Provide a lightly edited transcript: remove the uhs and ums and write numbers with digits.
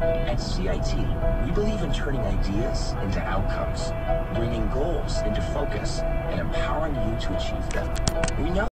At CIT, we believe in turning ideas into outcomes, bringing goals into focus, and empowering you to achieve them. We know